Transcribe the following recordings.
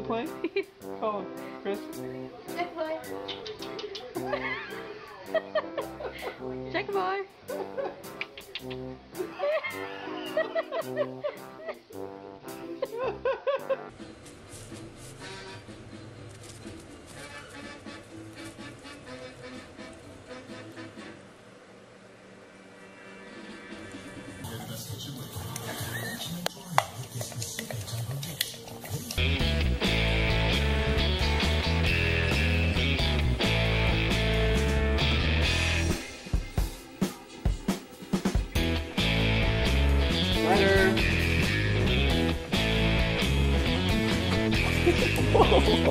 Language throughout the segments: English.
play? Call him, Chris. Check boy. Check boy. Whoa.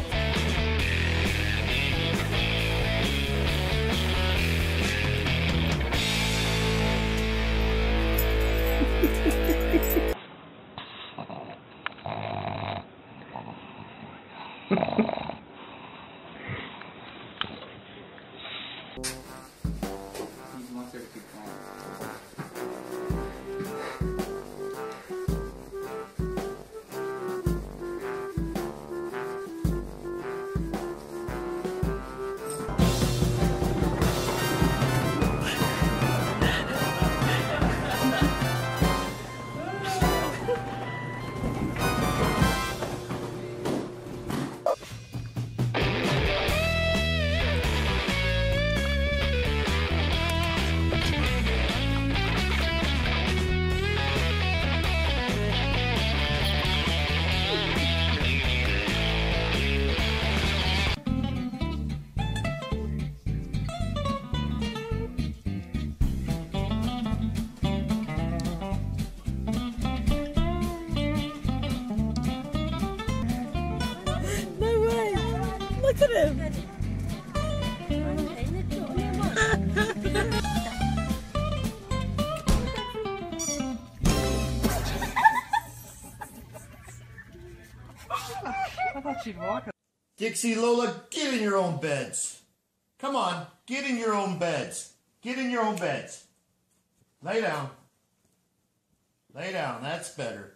He wants her to keep calm. Look at him. I thought she'd walk. Dixie, Lola, get in your own beds. Come on, get in your own beds. Get in your own beds. Lay down. Lay down, that's better.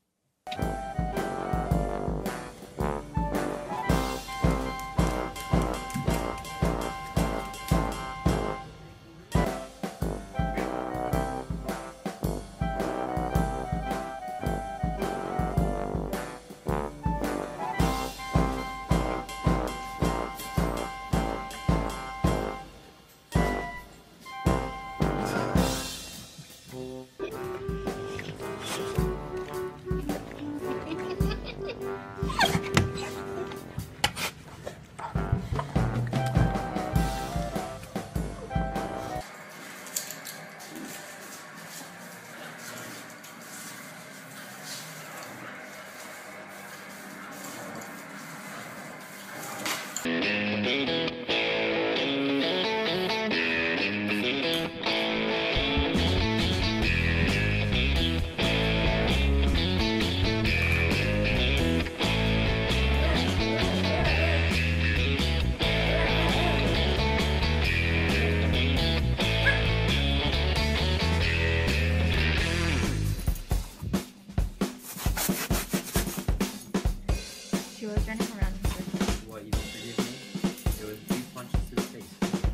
She was running around in circles. What, you don't forgive me? It was 3 punches to the face.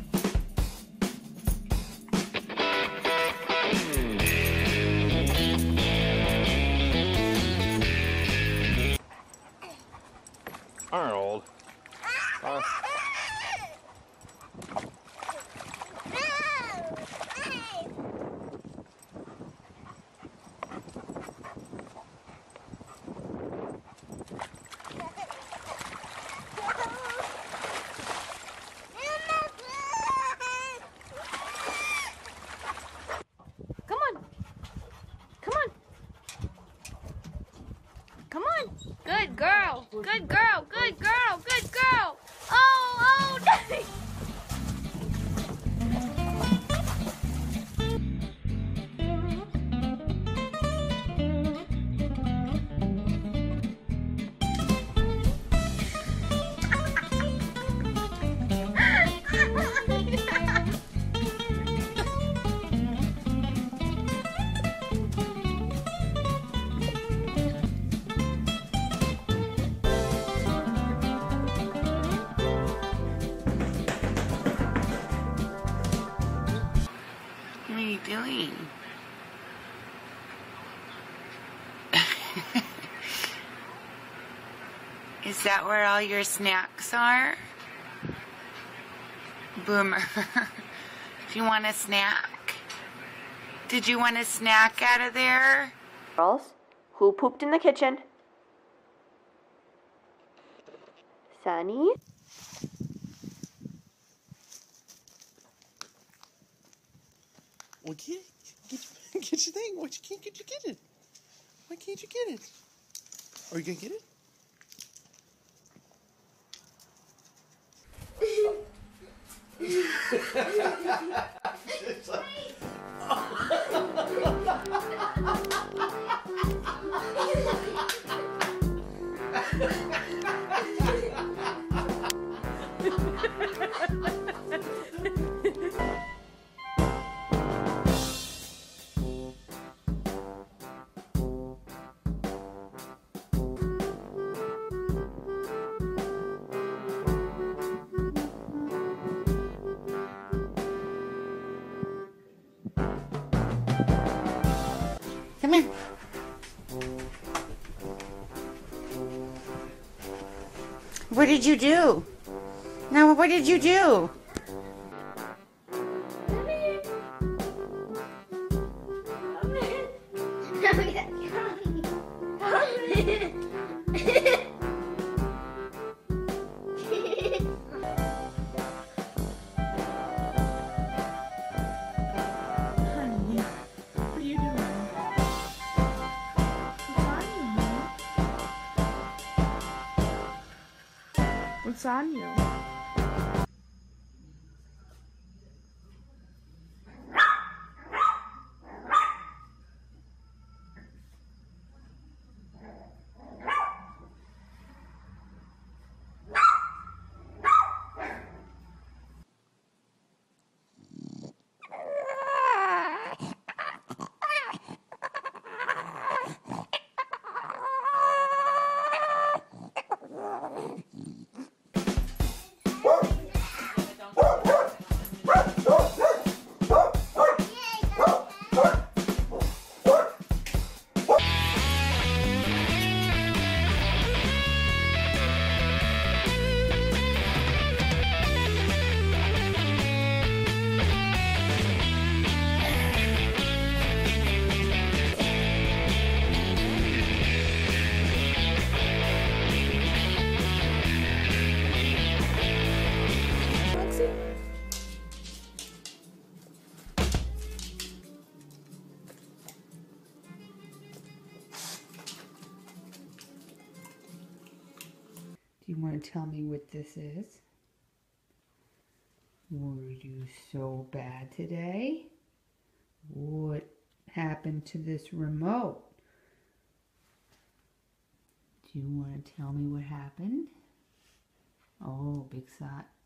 Arnold. Come on. Come on. Come on. Good girl. Good girl. Good girl. Good girl. Oh, no. Is that where all your snacks are? Boomer, do you want a snack? Did you want a snack out of there? Girls, who pooped in the kitchen? Sunny? Well, get your thing. Why can't you get it? Why can't you get it? Are you gonna get it? Come here. What did you do? Now, what did you do? What's on you? Do you want to tell me what this is? Were you so bad today? What happened to this remote? Do you want to tell me what happened? Oh, big